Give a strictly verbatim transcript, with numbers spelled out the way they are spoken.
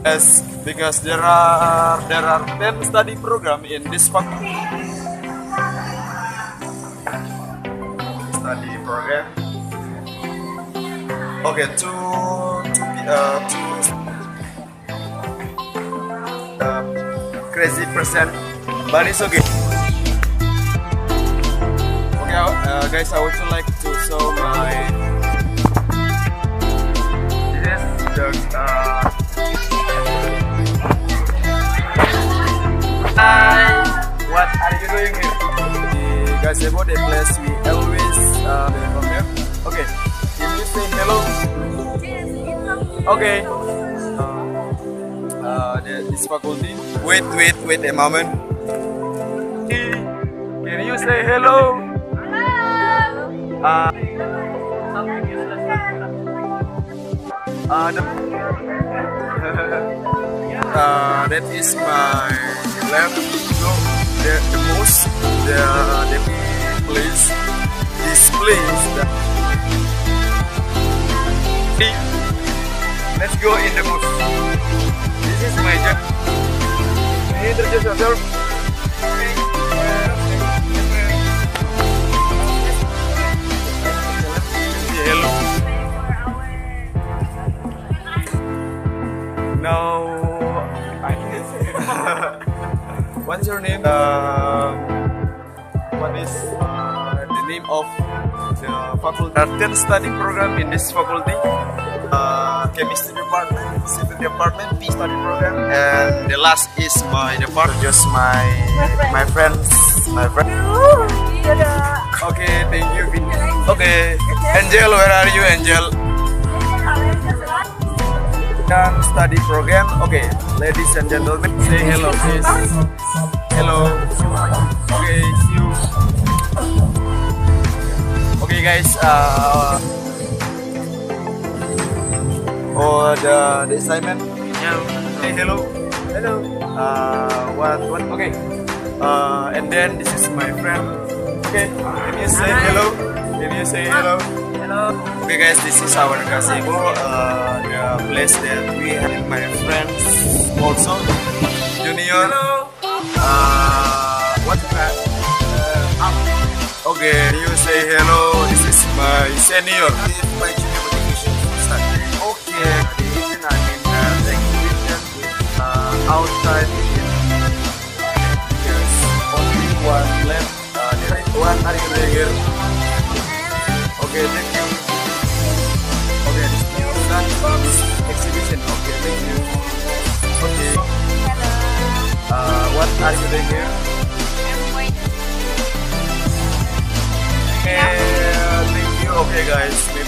Yes, because there are there are ten study program in this faculty. Study program. Okay, two two uh, two uh, crazy percent, but it's okay. Okay, uh, guys, I would like to show my. This is the. Uh, Hi, what are you doing here? The gazebo, the place we always uh, come here. Okay, can you say hello? Okay. Uh, uh, the, this faculty. Wait, wait, wait a moment. Can you say hello? Hello. Uh, uh, the, uh, that is my lab. No, the, the most the the place this place that let's go in the booth. This is my job. Can you introduce yourself? Hello. Now I what's your name? Uh, what is uh, the name of the faculty? There are ten study program in this faculty. Uh, chemistry department, civil department, P study program, and the last is my department. Just my my friends, my friend. Okay, thank you. Okay, Angel, where are you, Angel? Dan study program. Okay, ladies and gentlemen, say hello, please. Hello. Okay, see you. Okay, guys. Uh, oh, the, the assignment. Yeah. Say hello. Hello. Uh, what? What? Okay. Uh, and then this is my friend. Okay. Can you say hello? Can you say hello? Hello. Okay, guys. This is our gazebo. Uh, the place that we have my friends also. Junior. Hello. Uh, what's that? Uh, okay, you say hello. This is my senior. My junior motivation start. Okay, the reason I mean uh, the exhibition with uh, outside. Yes, only one left. Uh, the right one are you here? Okay, thank you. Okay, this exhibition. Okay, thank you. Okay. Uh, what are you doing here? I'm waiting. Okay, thank you. Okay, guys.